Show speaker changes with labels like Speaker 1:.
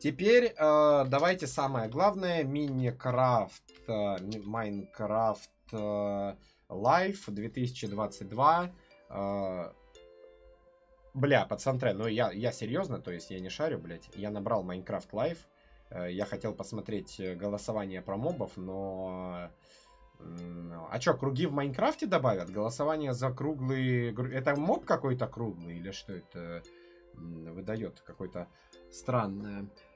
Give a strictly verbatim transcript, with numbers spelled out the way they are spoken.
Speaker 1: Теперь э, давайте самое главное. Minecraft, э, Minecraft э, Live две тысячи двадцать два. Э, бля, пацантрэ, ну я, я серьезно, то есть я не шарю, блядь. Я набрал Minecraft Live. Э, я хотел посмотреть голосование про мобов, но... А чё, круги в Майнкрафте добавят? Голосование за круглый... Это моб какой-то круглый? Или что это выдает? Какое-то странное